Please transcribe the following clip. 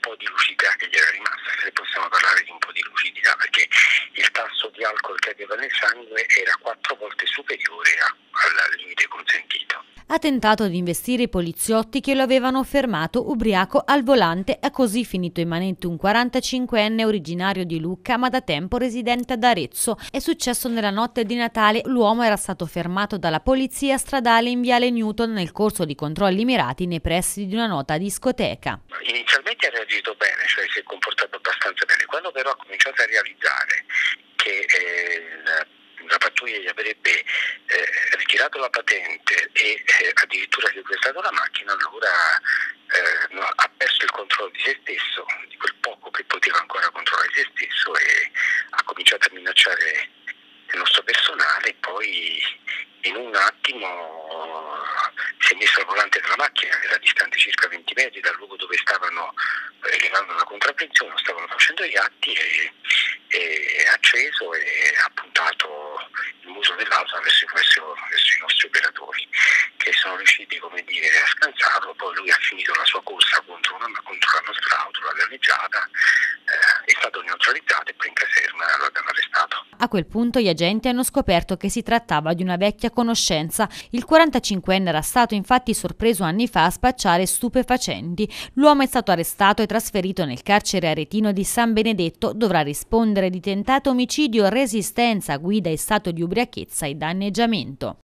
po' di lucidità che gli era rimasta, se possiamo parlare di un po' di lucidità, perché il tasso di alcol che aveva nel sangue era 4 volte superiore al limite consentito. Ha tentato di investire i poliziotti che lo avevano fermato ubriaco al volante. È così finito in manette un 45enne originario di Lucca ma da tempo residente ad Arezzo. È successo nella notte di Natale. L'uomo era stato fermato dalla polizia stradale in viale Newton nel corso di controlli mirati nei pressi di una nota discoteca. Inizialmente ha reagito bene, cioè si è comportato abbastanza bene. Quando però ha cominciato a realizzare che la pattuglia gli avrebbe ritirato la patente e addirittura sequestrato la macchina, allora ha perso il controllo di se stesso, di quel poco che poteva ancora controllare se stesso, e ha cominciato a minacciare il nostro personale. Poi in un attimo si è messo al volante della macchina, che era distante circa 20 metri dal luogo dove stavano elevando la contravvenzione, stavano facendo gli atti, e ha acceso e ha puntato il muso dell'auto verso i nostri operatori, che sono riusciti, come dire, a scansarlo. Poi lui ha finito la sua corsa contro la nostra auto, l'ha danneggiata, è stato neutralizzato e poi in caserma l'abbiamo arrestato. A quel punto gli agenti hanno scoperto che si trattava di una vecchia conoscenza. Il 45enne era stato infatti sorpreso anni fa a spacciare stupefacenti. L'uomo è stato arrestato e trasferito nel carcere aretino di San Benedetto. Dovrà rispondere di tentato omicidio, resistenza, guida in stato di ubriachezza e danneggiamento.